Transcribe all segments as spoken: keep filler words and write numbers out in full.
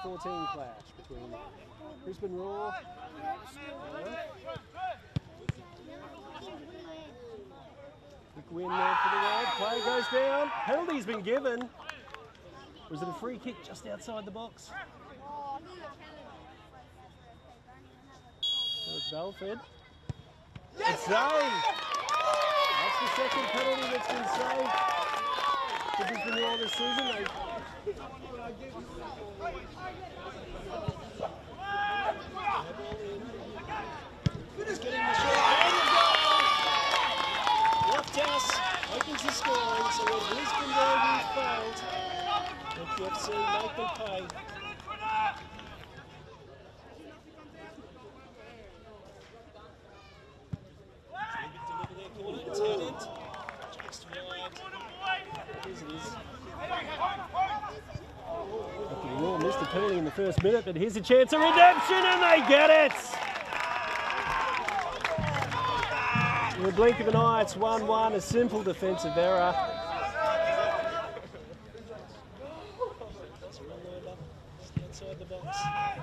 fourteen clash between Brisbane Roar. Quick win there for the Red. Play goes down. Penalty's been given. Was it a free kick just outside the box? So it's Belford. It's saved. That's the second penalty that's been saved for Brisbane Roar this season. They opens the scoring, so as Lisbon Rovers failed, F C make them pay. Deliver their corner, Tennant, just wide. As it is. The Roar missed a penalty in the first minute, but here's a chance of redemption, and they get it! In the blink of an eye, it's one one, a simple defensive error. Outside the box.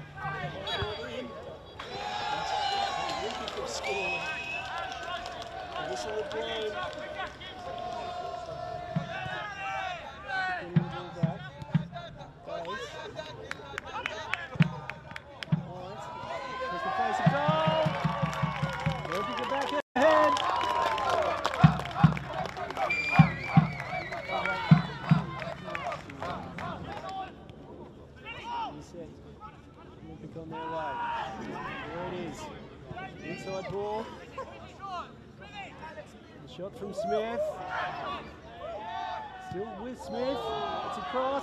Whistle would blow. There's the face of goal. Where did you get back ahead? Olympic on their way. There it is. Inside ball. The shot from Smith. Still with Smith. It's a cross.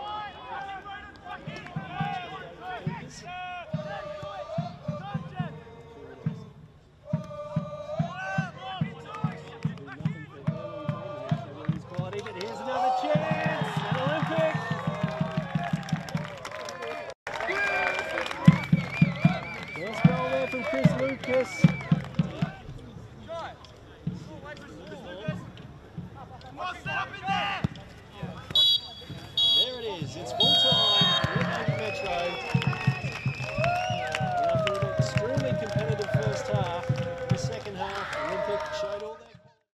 But here's another chance. An Olympic. First goal there from Chris Lucas.